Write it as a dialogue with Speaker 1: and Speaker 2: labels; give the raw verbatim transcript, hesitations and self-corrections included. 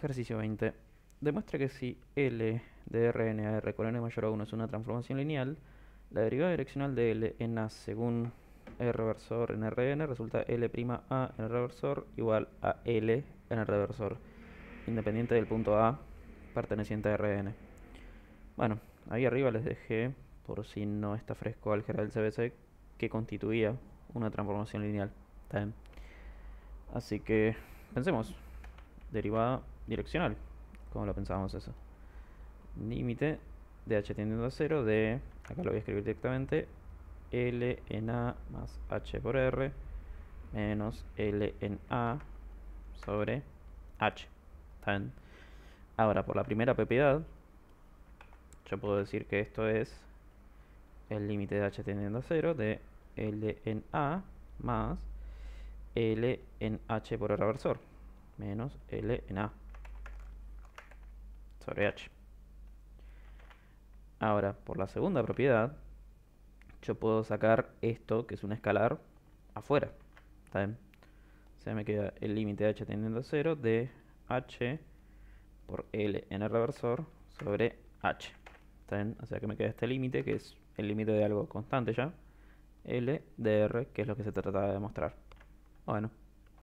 Speaker 1: Ejercicio veinte. Demuestra que si L de Rn a R con n mayor a uno es una transformación lineal, la derivada direccional de L en A según R reversor en Rn resulta L' A en R reversor igual a L en R reversor, independiente del punto A perteneciente a Rn. Bueno, ahí arriba les dejé, por si no está fresco álgebra del C B C, que constituía una transformación lineal. ¿Está bien? Así que pensemos, derivada direccional, como lo pensábamos eso. Límite de h tendiendo a cero de, acá lo voy a escribir directamente, L en A más h por R menos L en A sobre h. ¿Está bien? Ahora, por la primera propiedad, yo puedo decir que esto es el límite de h tendiendo a cero de L en A más L en h por R reversor menos L en A sobre h. Ahora, por la segunda propiedad, yo puedo sacar esto, que es un escalar, afuera. ¿Está bien? O sea, me queda el límite de h tendiendo a cero de h por L en el reversor sobre h. ¿Está bien? O sea que me queda este límite, que es el límite de algo constante ya, L de R, que es lo que se trataba de demostrar. Bueno.